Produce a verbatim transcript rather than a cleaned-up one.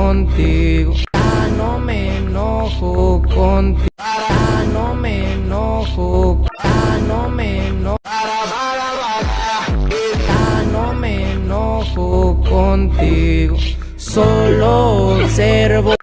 contigo. Ya no me enojo contigo. Ya no me enojo. Ya no me enojo. Ya no me enojo contigo. Solo observo